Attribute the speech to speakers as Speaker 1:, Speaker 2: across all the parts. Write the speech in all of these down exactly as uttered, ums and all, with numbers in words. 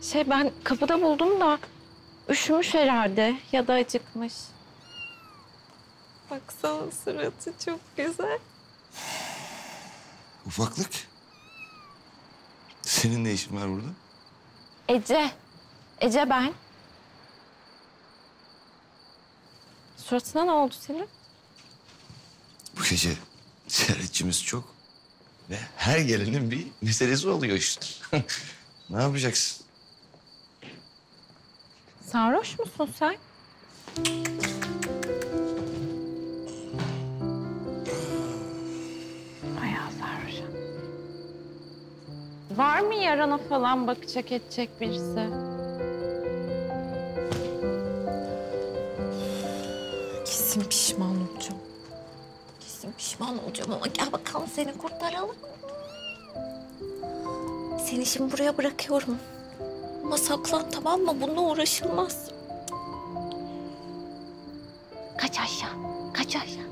Speaker 1: Şey ben kapıda buldum da üşümüş herhalde ya da acıkmış. Baksana suratı çok güzel.
Speaker 2: Ufaklık. Senin ne işin var burada?
Speaker 1: Ece. Ece ben. Suratına ne oldu senin?
Speaker 2: Bu gece ziyaretçimiz çok. Ve her gelenin bir meselesi oluyor işte. Ne yapacaksın?
Speaker 1: Sarhoş musun sen? Bayağı sarhoş. Var mı yarana falan bakacak edecek birisi? Kesin pişman olacağım. Kesin pişman olacağım ama gel bakalım seni kurtaralım. Seni şimdi buraya bırakıyorum. Ama saklan, tamam mı? Bununla uğraşılmaz. Kaç aşağı, kaç aşağı.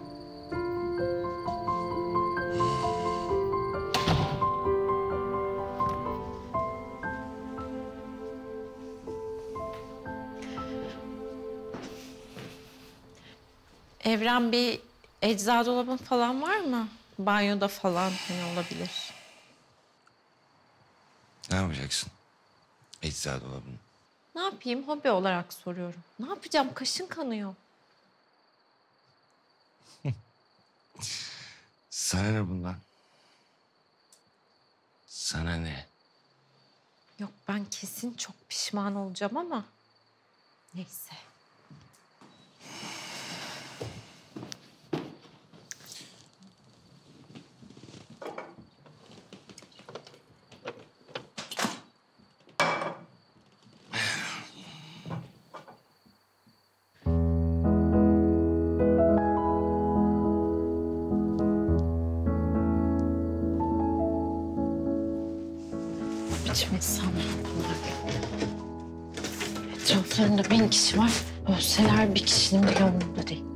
Speaker 1: Evren, bir eczacı dolabın falan var mı? Banyoda falan ne olabilir?
Speaker 2: Ne yapacaksın? Eczacı dolabını.
Speaker 1: Ne yapayım? Hobi olarak soruyorum. Ne yapacağım? Kaşın kanıyor.
Speaker 2: Sana ne bundan? Sana ne?
Speaker 1: Yok, ben kesin çok pişman olacağım ama neyse. Biçim insan bunlar. Etraflarında bin kişi var. Ölseler bir kişinin bile umurunda değil.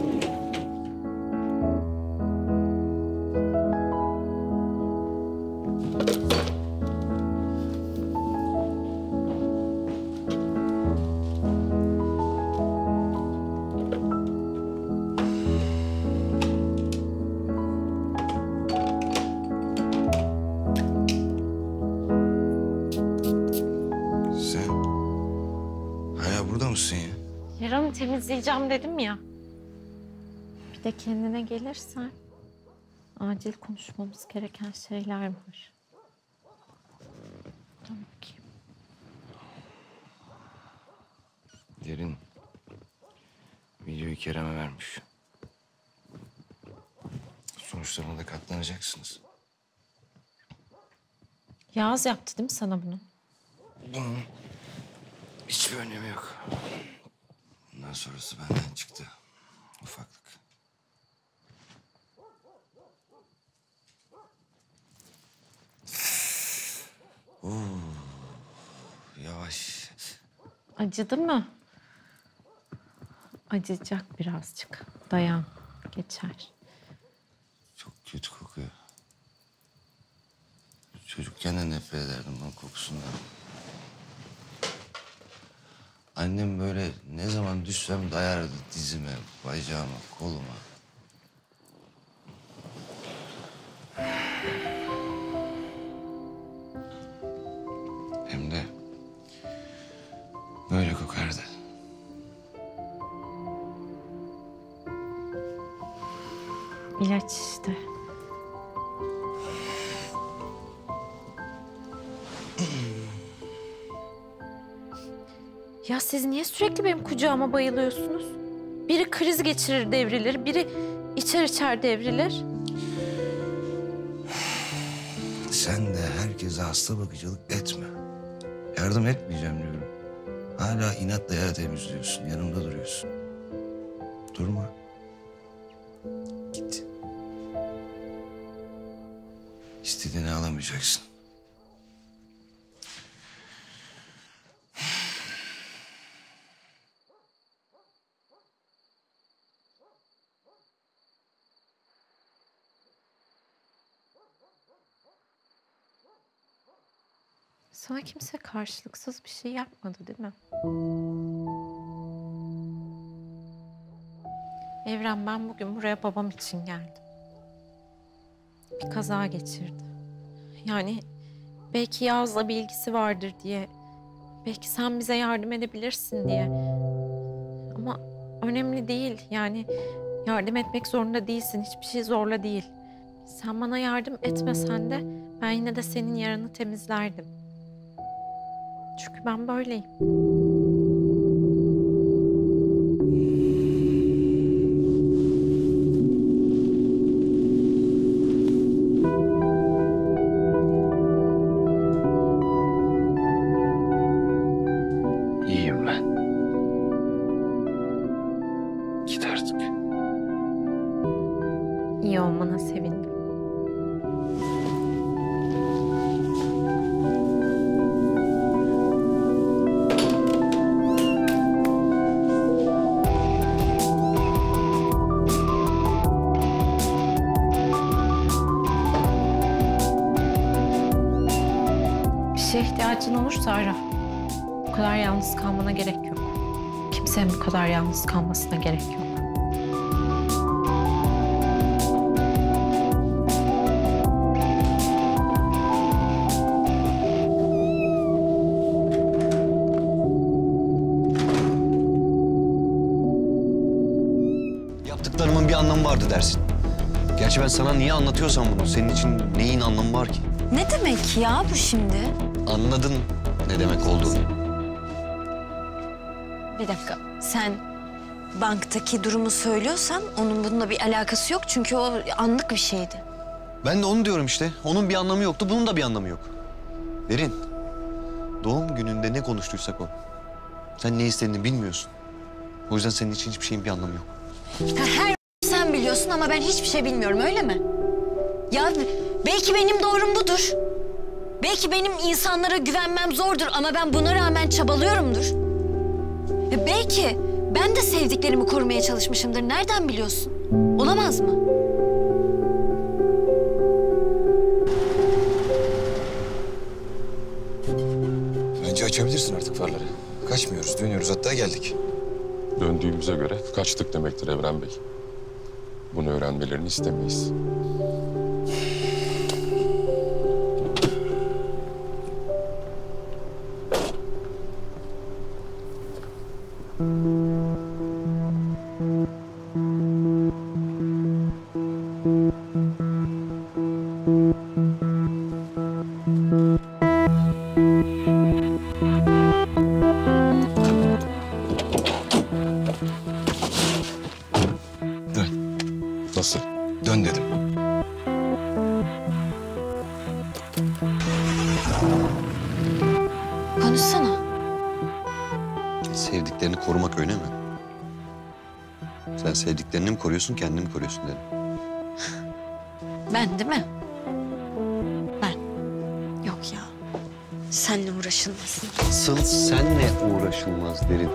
Speaker 2: Sen hala burada mısın ya?
Speaker 1: Yaramı temizleyeceğim dedim ya. Bir de kendine gelirsen acil konuşmamız gereken şeyler var. Dur bakayım.
Speaker 2: Derin videoyu Kerem'e vermiş. Sonuçlarına da katlanacaksınız.
Speaker 1: Yağız yaptı değil mi sana bunu?
Speaker 2: Bunun hiçbir önemi yok. Bundan sonrası benden çıktı. Ufaklık. Oo, yavaş.
Speaker 1: Acıdı mı? Acıyacak birazcık. Dayan, geçer.
Speaker 2: Çok kötü kokuyor. Çocukken de nefret ederdim bunun kokusundan. Annem böyle ne zaman düşsem dayardı dizime, bacağıma, koluma. Hem de böyle kokardı.
Speaker 1: İlaç işte. Ya siz niye sürekli benim kucağıma bayılıyorsunuz? Biri kriz geçirir devrilir, biri içer içer devrilir.
Speaker 2: Sen de herkese hasta bakıcılık etme. Yardım etmeyeceğim diyorum. Hala inatla yer temizliyorsun, yanımda duruyorsun. Durma. Git. İstediğini alamayacaksın.
Speaker 1: Sana kimse karşılıksız bir şey yapmadı değil mi? Evren, ben bugün buraya babam için geldim. Bir kaza geçirdi. Yani belki Yağız'la bir ilgisi vardır diye, belki sen bize yardım edebilirsin diye. Ama önemli değil. Yani yardım etmek zorunda değilsin. Hiçbir şey zorla değil. Sen bana yardım etmesen de ben yine de senin yaranı temizlerdim. Çünkü ben böyleyim.
Speaker 2: İyiyim ben. Git artık.
Speaker 1: İyi olmana sevindim. Bir şeye ihtiyacın olursa ara. Bu kadar yalnız kalmana gerek yok. Kimsenin bu kadar yalnız kalmasına gerek yok.
Speaker 3: Yaptıklarımın bir anlamı vardı dersin. Gerçi ben sana niye anlatıyorsam bunu, senin için neyin anlamı var ki?
Speaker 4: Ne demek ya bu şimdi?
Speaker 3: Anladın ne demek olduğunu.
Speaker 4: Bir dakika, sen banktaki durumu söylüyorsan onun bununla bir alakası yok. Çünkü o anlık bir şeydi.
Speaker 3: Ben de onu diyorum işte. Onun bir anlamı yoktu, bunun da bir anlamı yok. Derin, doğum gününde ne konuştuysak o. Sen ne istediğini bilmiyorsun. O yüzden senin için hiçbir şeyin bir anlamı yok.
Speaker 4: Ha, her sen biliyorsun ama ben hiçbir şey bilmiyorum, öyle mi? Ya belki benim doğrum budur. Belki benim insanlara güvenmem zordur ama ben buna rağmen çabalıyorumdur. Ya belki ben de sevdiklerimi korumaya çalışmışımdır. Nereden biliyorsun? Olamaz mı?
Speaker 5: Bence açabilirsin artık farları. Kaçmıyoruz, dönüyoruz. Hatta geldik.
Speaker 6: Döndüğümüze göre kaçtık demektir Evren Bey. Bunu öğrenmelerini istemeyiz.
Speaker 5: Dön.
Speaker 6: Nasıl?
Speaker 5: Dön dedim.
Speaker 4: Konuşsana.
Speaker 3: Sevdiklerini korumak öyle mi? Sen sevdiklerini mi koruyorsun, kendini mi koruyorsun dedim.
Speaker 4: Ben değil mi? Ben. Yok ya. Seninle uğraşılmasın.
Speaker 3: Asıl senle uğraşılmaz Derin.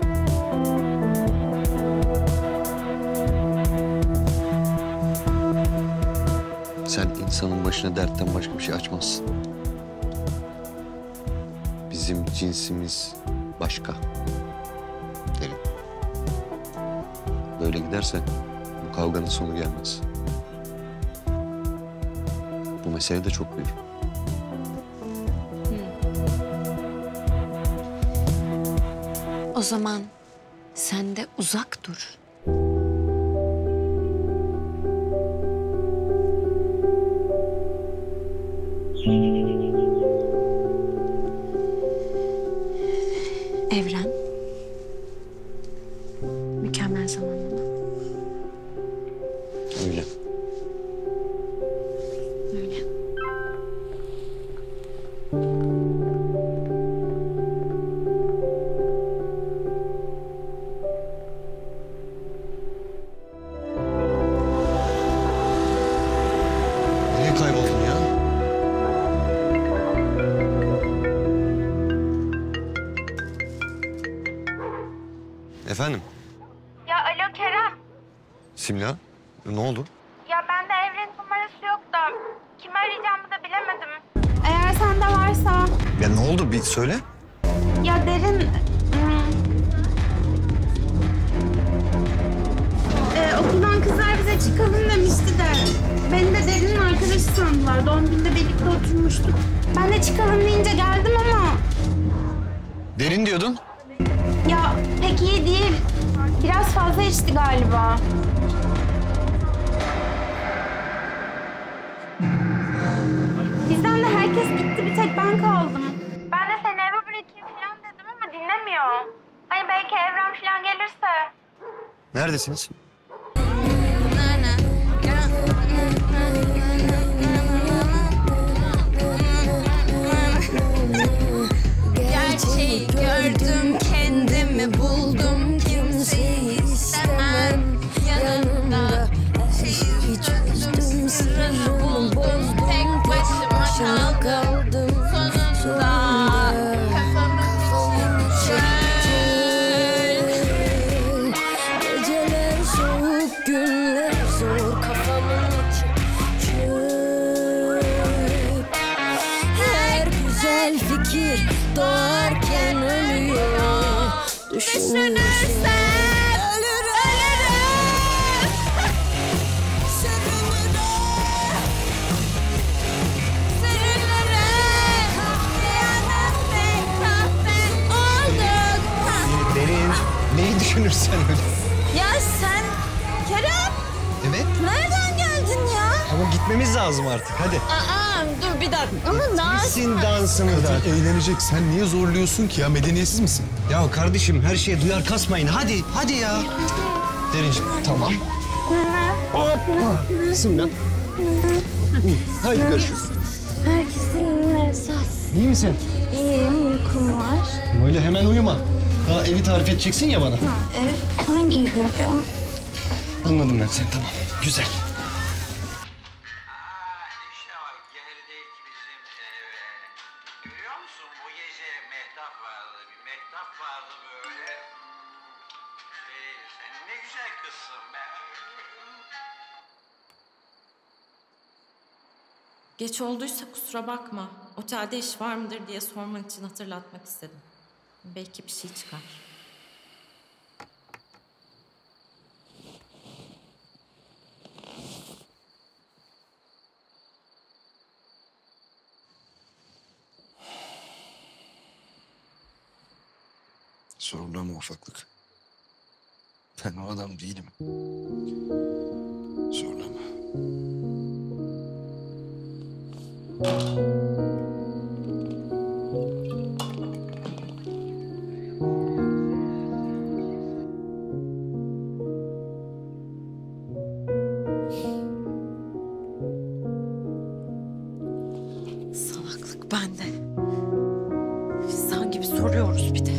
Speaker 3: Sen insanın başına dertten başka bir şey açmazsın. Bizim cinsimiz başka. Derin. Böyle giderse bu kavganın sonu gelmez. Bu mesele de çok büyük.
Speaker 4: O zaman sen de uzak dur. Evren. Mükemmel zamanlama.
Speaker 3: Öyle.
Speaker 4: Öyle.
Speaker 3: Nereye kayboldun ya? Efendim?
Speaker 7: Ya alo Kerem.
Speaker 3: Simla, ne oldu?
Speaker 7: Ya bende Evren'in numarası yok da kimi arayacağımı da bilemedim. Eğer sende varsa
Speaker 3: Ya ne oldu bir söyle.
Speaker 7: Ya Derin... hmm, Ee, okuldan kızlar bize çıkalım demişti de... Beni de Derin'in arkadaşı sandılar. Doğum gününde birlikte oturmuştuk. Ben de çıkalım deyince geldim ama...
Speaker 3: Derin diyordun.
Speaker 7: Ya pek iyi değil. Biraz fazla içti galiba. Bizden de herkes gitti, bir tek ben kaldım. Ben de seni eve bırakayım falan dedim ama dinlemiyor. Hani belki Evren falan gelirse.
Speaker 3: Neredesiniz?
Speaker 8: Gerçeği gördüm, kendimi buldum, kimseyi istemem yanımda. Hiç üzdüm, sırrımı bozdum, tek başıma kaldım. Sonunda kafamın çöl. Geceler soğuk, günler zor, kafamın içi çöl. Her güzel fikir doğarken ölüyor. Düşünürsen ölür ölürüm. Sırrımı da sırrımı kahve kahve olduk.
Speaker 3: Derin. Neyi düşünürsen öyle.
Speaker 8: Ya sen Kerem
Speaker 3: Evet.
Speaker 8: nereden geldin ya?
Speaker 3: Ama gitmemiz lazım artık hadi.
Speaker 8: Aa dur bir dakika. Ama dans.
Speaker 3: Sin dansını da.
Speaker 5: Eğlenecek. Sen niye zorluyorsun ki ya? Medeniyetsiz misin?
Speaker 3: Ya kardeşim her şeye duyar kasmayın. Hadi, hadi ya. Derinciğim, tamam. Kızım ya. Hadi görüşürüz.
Speaker 8: Herkesin esas.
Speaker 3: İyi misin?
Speaker 8: İyiyim, uykum var.
Speaker 3: Öyle hemen uyuma. Daha evi tarif edeceksin ya bana.
Speaker 8: Evet, hangi gün?
Speaker 3: Anladım ben seni, tamam. Güzel.
Speaker 9: İşte bak geldik bizim eve. Görüyor musun bu gece mehtap vardı. Bir mehtap vardı böyle. Şey, sen ne güzel kızsın be.
Speaker 1: Geç olduysa kusura bakma. Otelde iş var mıdır diye sormak için hatırlatmak istedim. Belki bir şey çıkar.
Speaker 2: Sorulama ufaklık. Ben o adam değilim. Zorlama.
Speaker 1: Salaklık bende. İnsan gibi soruyoruz bir de.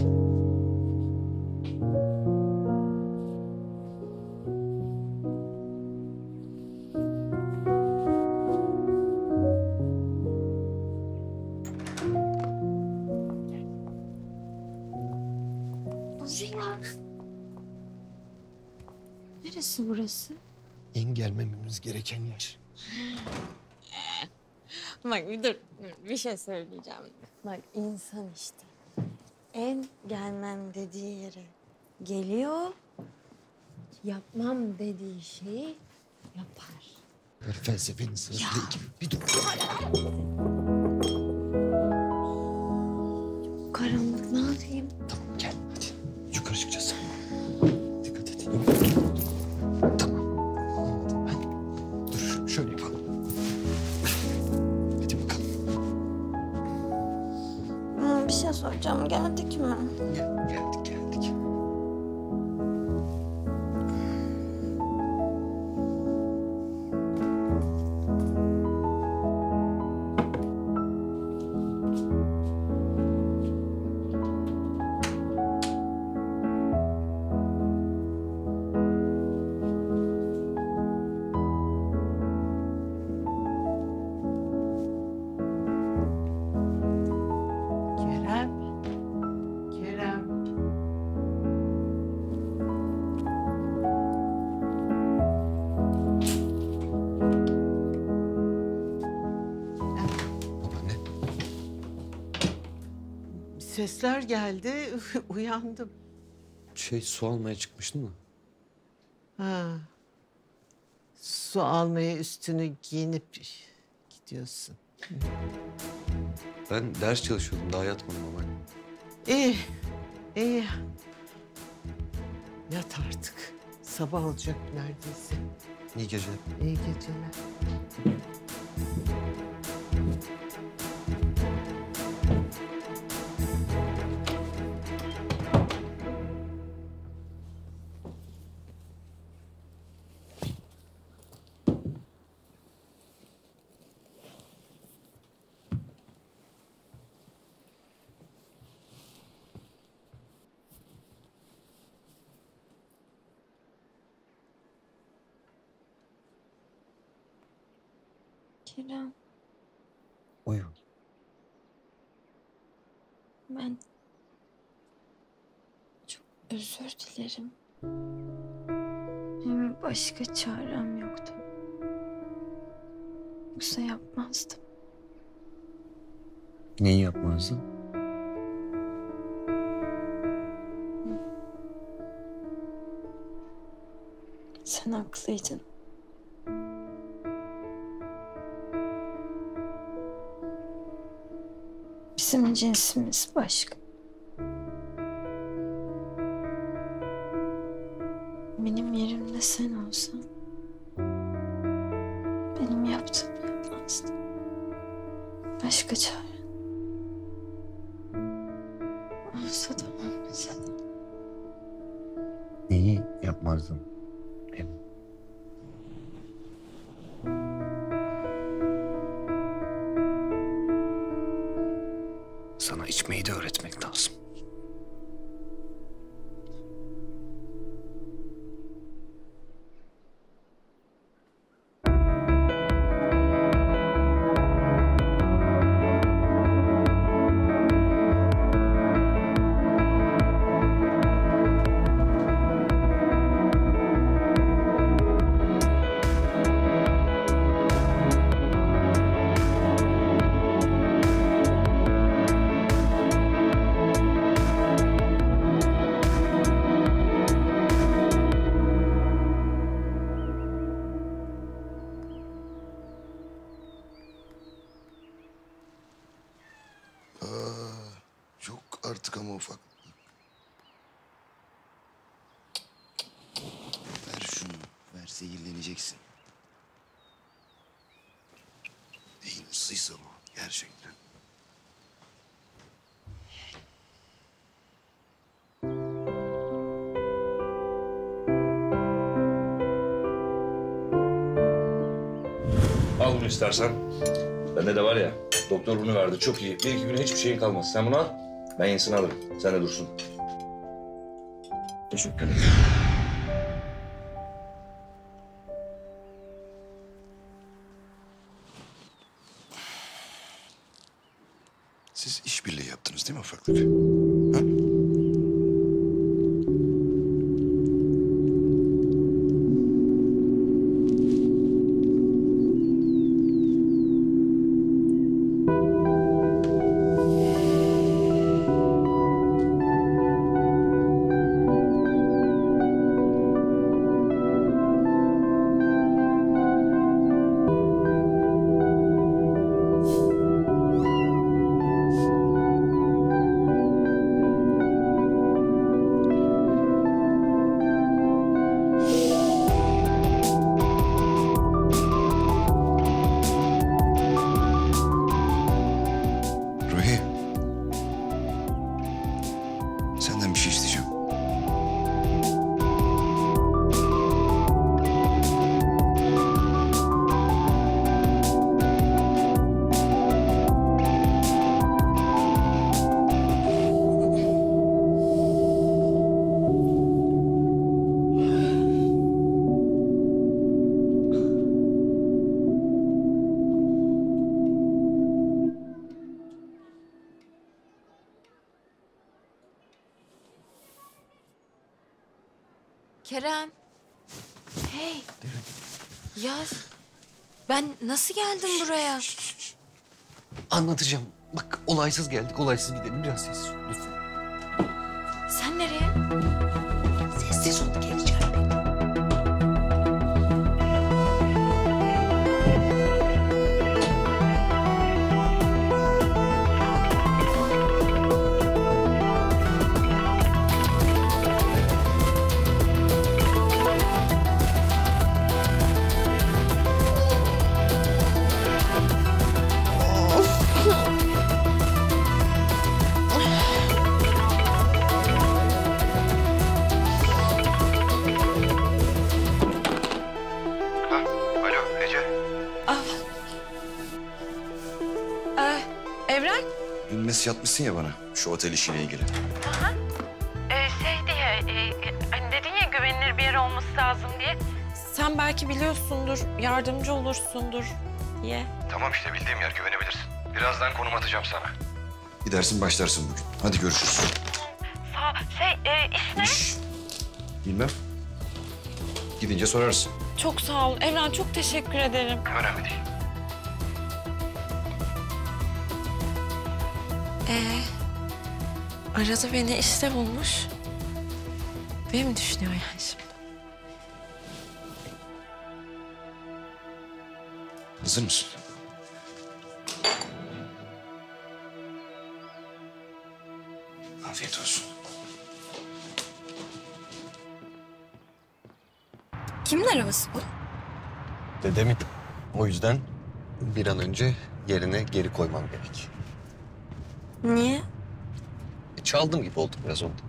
Speaker 8: Neresi burası?
Speaker 3: En gelmememiz gereken yer.
Speaker 8: Bak bir dur, bir şey söyleyeceğim. Bak insan işte. En gelmem dediği yere geliyor. Yapmam dediği şeyi yapar.
Speaker 3: Böyle felsefenin sırası değil ki. Bir dur.
Speaker 8: Karanlık ne yapayım?
Speaker 3: Tamam gel hadi. Yukarı çıkacağız. Dikkat et. Tamam. Anladım ben. Dur şöyle yapalım. Hadi bakalım.
Speaker 8: Hı, bir şey soracağım. Geldik mi?
Speaker 3: Gel, geldik geldik.
Speaker 9: Kerem. Kerem.
Speaker 10: sesler geldi, uyandım.
Speaker 3: Şey su almaya çıkmıştın mı?
Speaker 10: Ha. Su almaya üstünü giyinip gidiyorsun.
Speaker 3: Ben ders çalışıyordum, daha yatmadım ama.
Speaker 10: İyi, iyi. Yat artık. Sabah olacak neredeyse.
Speaker 3: İyi geceler.
Speaker 10: İyi geceler.
Speaker 8: Kerem,
Speaker 3: Uyu.
Speaker 8: ben çok özür dilerim. Benim başka çarem yoktu. Yoksa yapmazdım.
Speaker 3: Neyi yapmazdın?
Speaker 8: Sen haklıydın. Bizim cinsimiz başka. Benim yerimde sen olsan benim yaptığımı yapmazdın. Başka çare olsa da olmasa da.
Speaker 3: Neyi yapmazdın? Em.
Speaker 2: Sana içmeyi de öğretmek lazım. Çok artık ama ufak. Ver şunu. Ver, zehirleneceksin. Neyin ısıysa bu gerçekten.
Speaker 11: Al bunu istersen. Bende de var ya, doktor bunu verdi. Çok iyi. Bir iki güne hiçbir şeyin kalmaz. Sen bunu al, ben yenisini alırım. Sen de dursun. Teşekkür ederim.
Speaker 2: Siz işbirliği yaptınız değil mi ufaklık? Ha? Ruhi. Senden bir şey isteyeceğim.
Speaker 4: Kerem. Hey. Ya ben nasıl geldim buraya?
Speaker 3: Anlatacağım. Bak olaysız geldik, olaysız gidelim. Biraz sessiz ol lütfen.
Speaker 4: Sen nereye?
Speaker 3: Sessiz ol, geleceğim.
Speaker 1: Evren?
Speaker 2: Dün mesaj atmışsın ya bana şu otel işiyle ilgili.
Speaker 1: Aha. Ee, şey diye, e, e, hani dedin ya güvenilir bir yer olması lazım diye. Sen belki biliyorsundur, yardımcı olursundur diye.
Speaker 2: Tamam işte bildiğim yer, güvenebilirsin. Birazdan konum atacağım sana. Gidersin başlarsın bugün. Hadi görüşürüz.
Speaker 1: Sağ, şey, e, iş ne?
Speaker 2: Şş, bilmem. Gidince sorarsın.
Speaker 1: Çok sağ ol. Evren çok teşekkür ederim.
Speaker 2: Önemli değil.
Speaker 1: Ee, arada beni işte bulmuş. Beni mi düşünüyor yani şimdi?
Speaker 2: Hazır mısın? Afiyet olsun.
Speaker 4: Kimin arabası bu?
Speaker 3: Dedemin. O yüzden bir an önce yerine geri koymam gerek.
Speaker 4: Niye?
Speaker 3: E, çaldım gibi oldu biraz oldu.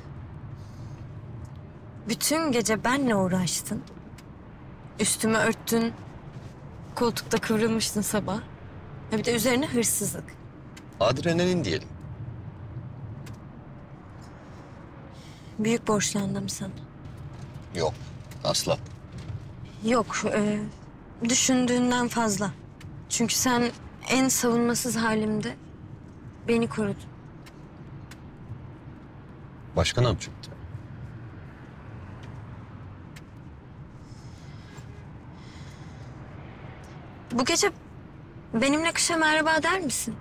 Speaker 4: Bütün gece benle uğraştın. Üstümü örttün. Koltukta kıvrılmıştın sabah. Ha bir de üzerine hırsızlık.
Speaker 3: Adrenalin diyelim.
Speaker 4: Büyük borçlandım sana.
Speaker 3: Yok, asla.
Speaker 4: Yok, e, düşündüğünden fazla. Çünkü sen en savunmasız halimde beni korudun.
Speaker 3: Başka ne yapacaktı?
Speaker 4: Bu gece benimle kışa merhaba der misin?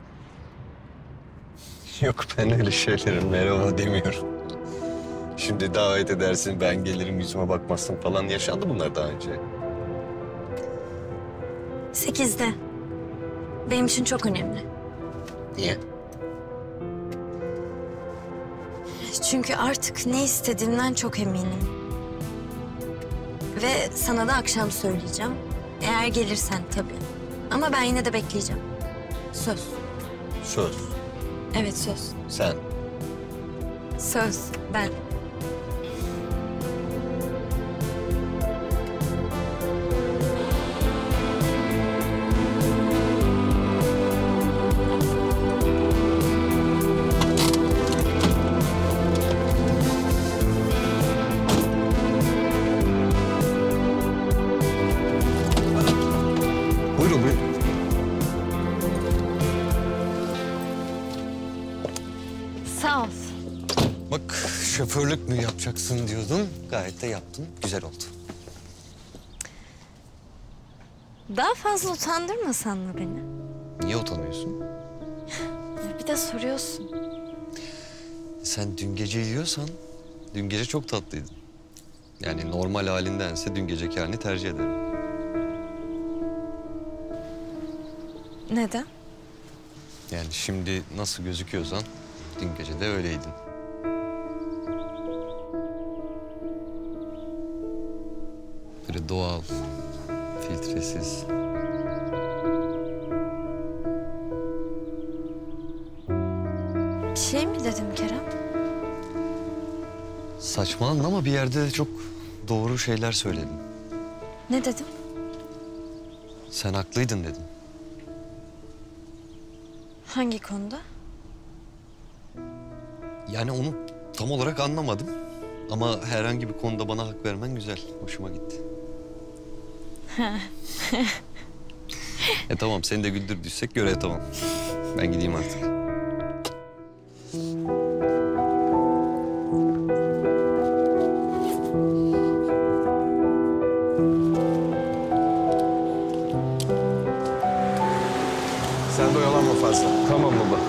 Speaker 3: Yok, ben öyle şeylere merhaba demiyorum. Şimdi davet edersin, ben gelirim, yüzüme bakmazsın falan. Yaşandı bunlar daha önce.
Speaker 4: Sekizde. Benim için çok önemli.
Speaker 3: Niye?
Speaker 4: Çünkü artık ne istediğimden çok eminim. Ve sana da akşam söyleyeceğim. Eğer gelirsen tabii. Ama ben yine de bekleyeceğim. Söz.
Speaker 3: Söz.
Speaker 4: Evet söz.
Speaker 3: Sen.
Speaker 4: Söz. Ben.
Speaker 3: Buyurun, buyurun.
Speaker 4: Sağ ol.
Speaker 3: Bak, şoförlük mü yapacaksın diyordun. Gayet de yaptın. Güzel oldu.
Speaker 4: Daha fazla utandırmasan mı beni?
Speaker 3: Niye utanıyorsun?
Speaker 4: Bir de soruyorsun.
Speaker 3: Sen dün gece yiyorsan, dün gece çok tatlıydın. Yani normal halindense dün geceki halini tercih ederim.
Speaker 4: Neden?
Speaker 3: Yani şimdi nasıl gözüküyorsan dün gece de öyleydin. Böyle doğal, filtresiz.
Speaker 4: Bir şey mi dedim Kerem?
Speaker 3: Saçmaladın ama bir yerde çok doğru şeyler söyledin.
Speaker 4: Ne dedim?
Speaker 3: Sen haklıydın dedim.
Speaker 4: Hangi konuda?
Speaker 3: Yani onu tam olarak anlamadım. Ama herhangi bir konuda bana hak vermen güzel. Hoşuma gitti. e tamam, seni de güldürdüysek göre tamam. Ben gideyim artık.
Speaker 5: Sen de oyalanma fazla.
Speaker 6: Tamam baba.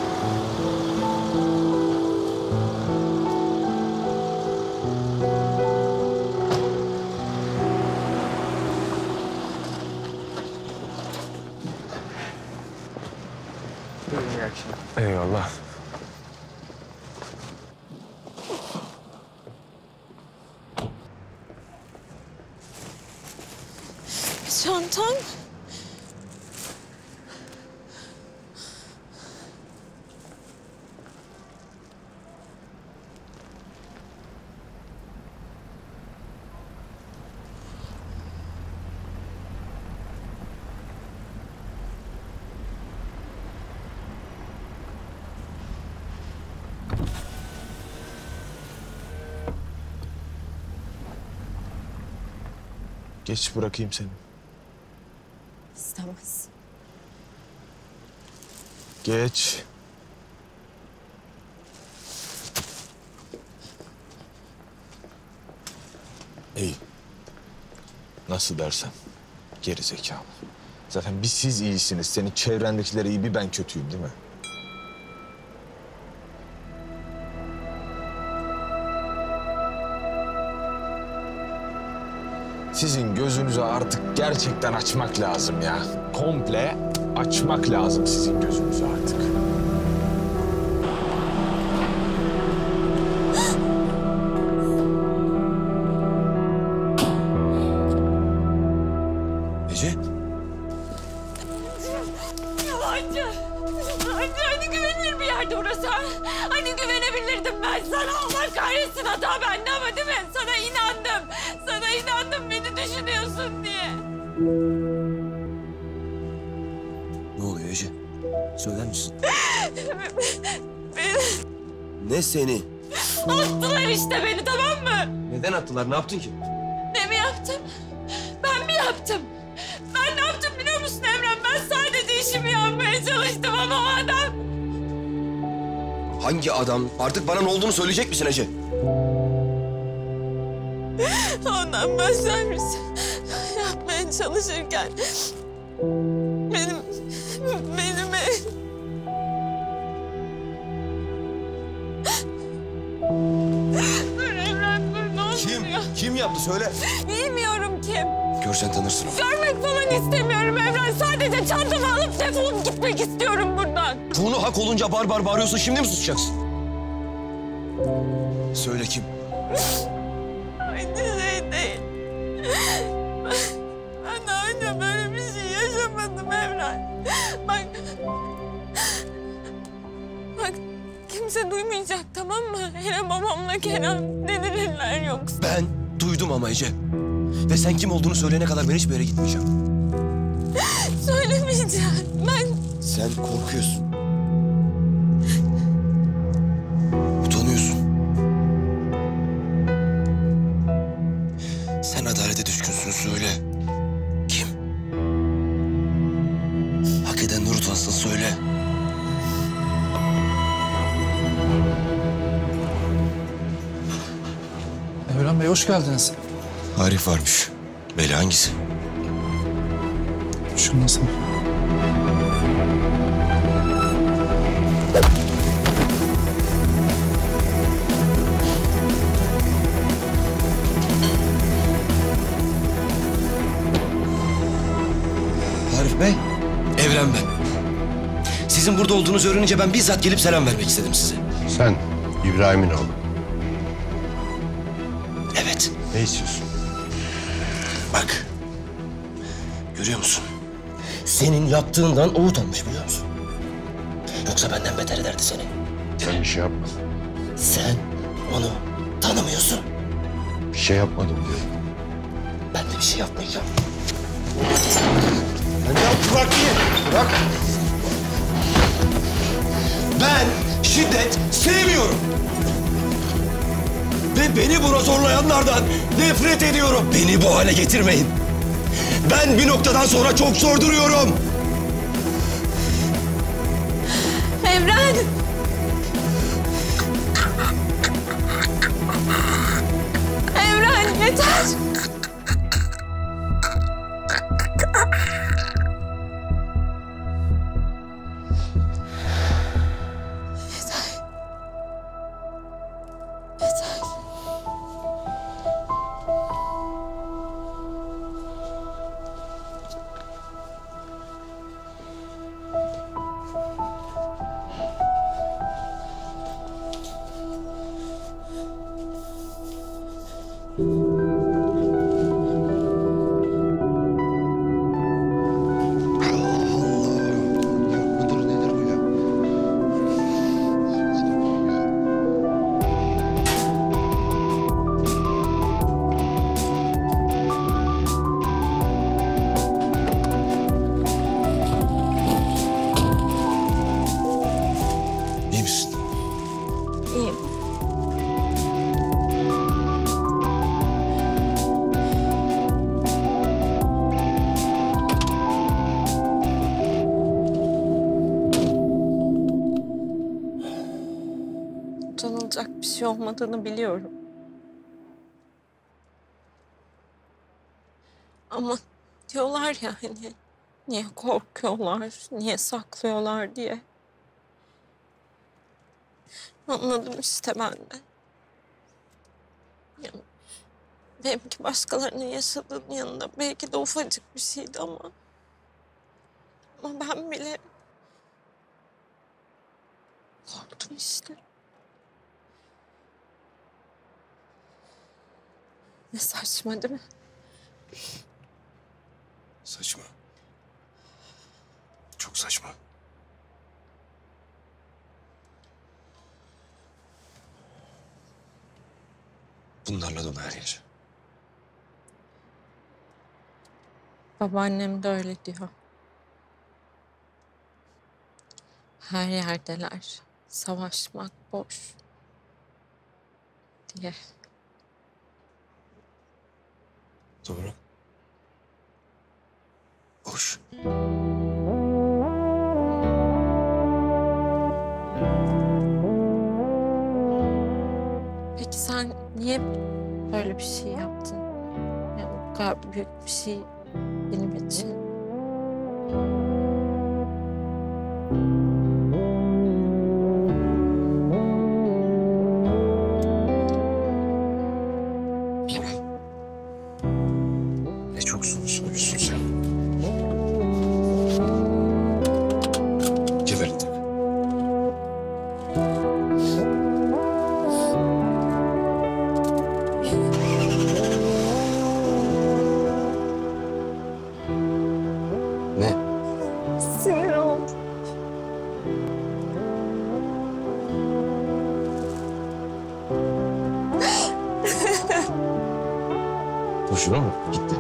Speaker 5: İyi akşamlar.
Speaker 6: Eyvallah.
Speaker 1: Çantam.
Speaker 5: Geç bırakayım seni.
Speaker 1: İstemez.
Speaker 5: Geç. İyi. Nasıl dersen. Geri zekalı. Zaten bir siz iyisiniz. Senin çevrendekiler iyi, bir ben kötüyüm değil mi? Sizin gözünüzü artık gerçekten açmak lazım ya. Komple açmak lazım sizin gözünüzü artık.
Speaker 2: Ece?
Speaker 1: Yalancı. Yalancı. Hani güvenilir bir yerdi burası ha? Hani güvenebilirdim ben sana. Allah kahretsin, hata bende ama değil mi? Sana inandım. Sana inandım beni düşünüyorsun diye.
Speaker 2: Ne oluyor Ece? Söyler misin?
Speaker 1: Beni
Speaker 2: Ne seni?
Speaker 1: attılar işte beni, tamam mı?
Speaker 2: Neden attılar? Ne yaptın ki?
Speaker 1: Ne mi yaptım? Ben mi yaptım? Ben ne yaptım biliyor musun Evren? Ben sadece işimi yapmaya çalıştım ama o adam...
Speaker 2: Hangi adam? Artık bana ne olduğunu söyleyecek misin Ece?
Speaker 1: Ondan bahseder misin? Yapmaya çalışırken... Benim... Benim... Dur Evren, dur, ne oluyor?
Speaker 2: Kim yaptı söyle.
Speaker 1: Bilmiyorum kim.
Speaker 2: Görsen tanırsın onu.
Speaker 1: Görmek falan istemiyorum Evren. Sadece çantamı alıp defolup gitmek istiyorum buradan.
Speaker 2: Konu hak olunca bar bar bağırıyorsun. Şimdi mi susacaksın? Söyle kim?
Speaker 1: Aynı şey değil. Ben, ben daha önce böyle bir şey yaşamadım Evren. Bak... Bak kimse duymayacak, tamam mı? Hele babamla Kenan delirirler yoksa.
Speaker 2: Ben duydum ama Ece. Ve sen kim olduğunu söyleyene kadar ben hiçbir yere gitmeyeceğim.
Speaker 1: Söylemeyeceğim. Ben...
Speaker 2: Sen korkuyorsun. Utanıyorsun. Sen adalete düşkünsün, söyle. Kim? Hak edenler utansın, söyle.
Speaker 12: Evren Bey hoş geldiniz.
Speaker 2: Arif varmış. Bela hangisi?
Speaker 12: Şu nasıl?
Speaker 2: Arif Bey. Evren ben. Sizin burada olduğunuzu öğrenince ben bizzat gelip selam vermek istedim size.
Speaker 13: Sen İbrahim'in oğlu.
Speaker 2: Evet.
Speaker 13: Ne istiyorsun?
Speaker 2: Bak. Görüyor musun? Senin yaptığından o utanmış, biliyor musun? Yoksa benden beter ederdi seni.
Speaker 13: Ben bir şey yapmadım.
Speaker 2: Sen onu tanımıyorsun.
Speaker 13: Bir şey yapmadım diyorum.
Speaker 2: Ben de bir şey yapmayacağım.
Speaker 13: Ben ya bırak beni. Bırak.
Speaker 2: Ben şiddet sevmiyorum. Ve beni buna zorlayanlardan nefret ediyorum. Beni bu hale getirmeyin. Ben bir noktadan sonra çok zor duruyorum.
Speaker 1: Evren! Evren yeter! olacak bir şey olmadığını biliyorum. Ama diyorlar ya hani niye korkuyorlar, niye saklıyorlar diye. Anladım işte ben de. Yani benimki başkalarının yaşadığının yanında belki de ufacık bir şeydi ama... Ama ben bile korktum işte. Ne saçma değil mi?
Speaker 2: Saçma. Çok saçma. Bunlarla dolu her yer.
Speaker 1: Babaannem de öyle diyor. Her yerdeler. Savaşmak boş diye.
Speaker 2: Doğru. Boş.
Speaker 1: Peki sen niye böyle bir şey yaptın? Yani bu kadar büyük bir şey benim için.
Speaker 2: Ne çok soru soruyorsun sen. Geberdim. Ne?
Speaker 8: Sinir oldum.
Speaker 2: Hoşuna mı gitti?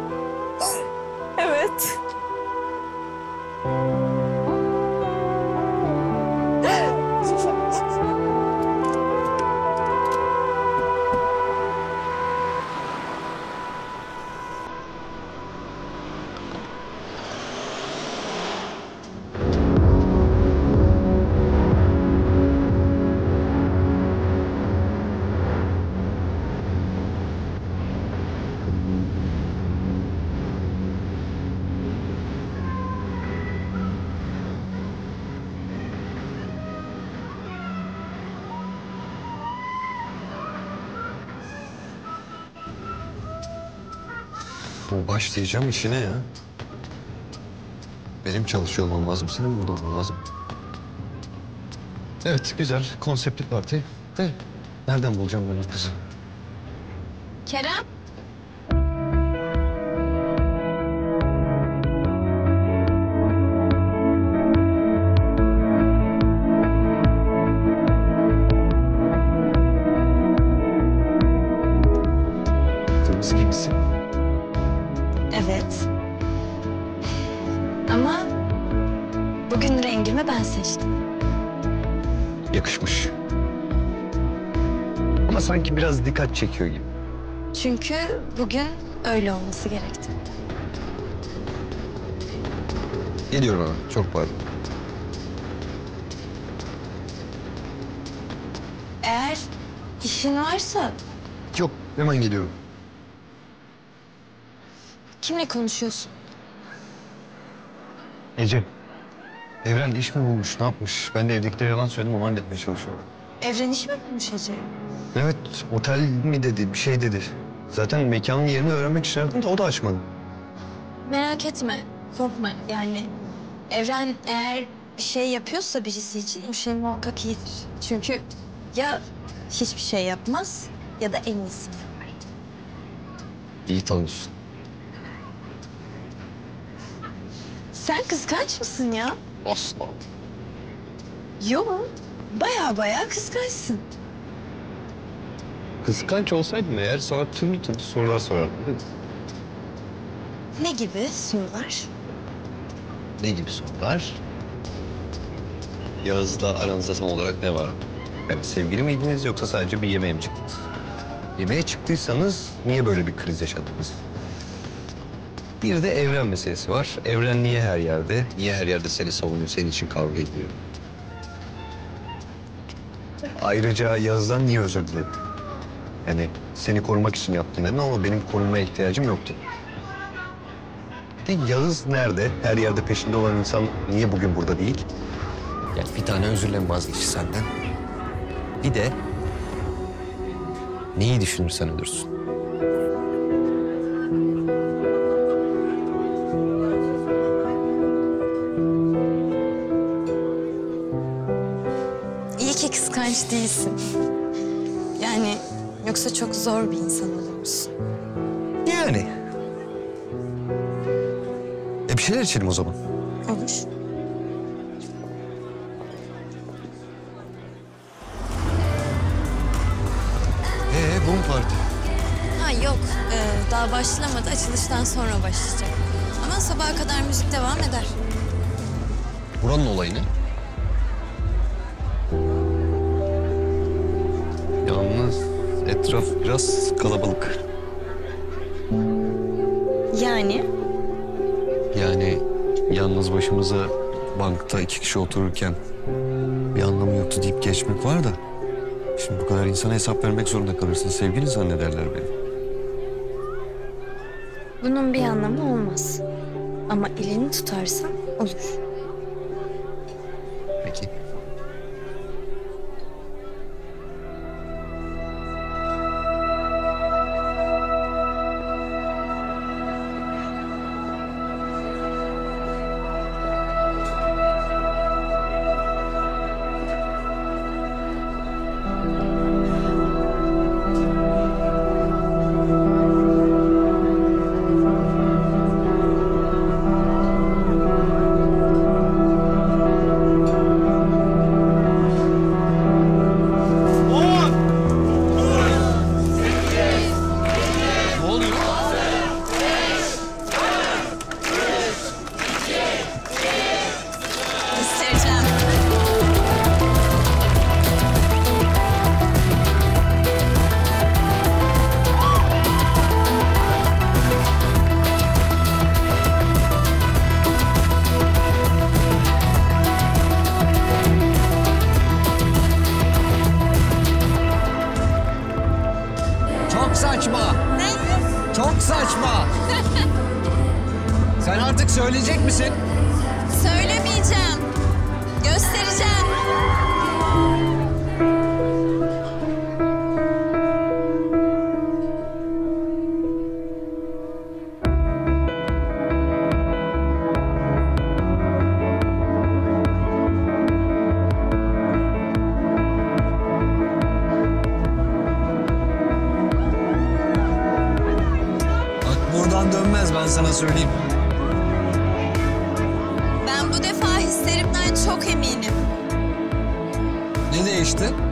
Speaker 8: Evet.
Speaker 3: Bu başlayacağım işine ya. Benim çalışıyor olmam lazım, senin burada olman lazım. Evet, güzel. Konseptli parti. De nereden bulacağım ben o kızı?
Speaker 4: Kerem.
Speaker 3: Kırmızı giymişsin.
Speaker 4: Evet. Ama bugün rengimi ben seçtim.
Speaker 3: Yakışmış. Ama sanki biraz dikkat çekiyor gibi.
Speaker 4: Çünkü bugün öyle olması gerekti.
Speaker 3: Geliyorum ama çok pardon.
Speaker 4: Eğer işin varsa
Speaker 3: Yok, hemen geliyorum.
Speaker 4: kimle konuşuyorsun?
Speaker 3: Ece. Evren iş mi bulmuş, ne yapmış? Ben de evdekilere yalan söyledim, onu halletmeye çalışıyorum.
Speaker 4: Evren iş mi bulmuş Ece?
Speaker 3: Evet, otel mi dedi, bir şey dedi. Zaten mekanın yerini öğrenmek için aradım da o da açmadı.
Speaker 4: Merak etme, korkma. Yani Evren eğer bir şey yapıyorsa birisi için o şey muhakkak iyidir. Çünkü ya hiçbir şey yapmaz ya da en iyisini yapar.
Speaker 3: İyi tanıyorsun.
Speaker 4: Sen kıskanç mısın ya?
Speaker 3: Asla.
Speaker 4: Yok, baya baya kıskançsın.
Speaker 3: Kıskanç olsaydım eğer sana türlü türlü sorular sorardım değil mi?
Speaker 4: Ne gibi sorular?
Speaker 3: Ne gibi sorular? Yağız'la aranızda tam olarak ne var? Yani sevgili miydiniz yoksa sadece bir yemeğe mi çıktınız? Yemeğe çıktıysanız niye böyle bir kriz yaşadınız? Bir de Evren meselesi var. Evren niye her yerde? Niye her yerde seni savunuyor, senin için kavga ediyor? Ayrıca Yağız'dan niye özür diledin? Yani seni korumak için yaptım dedin ama benim korunmaya ihtiyacım yoktu. De Yağız nerede? Her yerde peşinde olan insan niye bugün burada değil?
Speaker 2: Yani bir tane özürle vazgeç senden. Bir de neyi düşünürsen ölürsün.
Speaker 4: İyi ki kıskanç değilsin. Yani yoksa çok zor bir insan olursun.
Speaker 3: Yani. E bir şeyler içelim o zaman.
Speaker 4: Olur.
Speaker 3: Ee bu mu parti?
Speaker 4: Ha yok, ee, daha başlamadı. Açılıştan sonra başlayacak. Ama sabaha kadar müzik devam eder.
Speaker 3: Buranın olayı ne? Yalnız etraf biraz kalabalık.
Speaker 4: Yani?
Speaker 3: Yani yalnız başımıza bankta iki kişi otururken bir anlamı yoktu deyip geçmek var da... Şimdi bu kadar insana hesap vermek zorunda kalırsın. Sevgili zannederler beni.
Speaker 4: Bunun bir anlamı olmaz. Ama elini tutarsan olur.
Speaker 3: Peki.
Speaker 14: Çok saçma. Ne? Çok saçma. Sen artık söyleyecek misin?
Speaker 4: Söylemeyeceğim. Göstereceğim.
Speaker 14: Buradan dönmez, ben sana söyleyeyim.
Speaker 4: Ben bu defa hislerimden çok eminim.
Speaker 14: Ne değişti?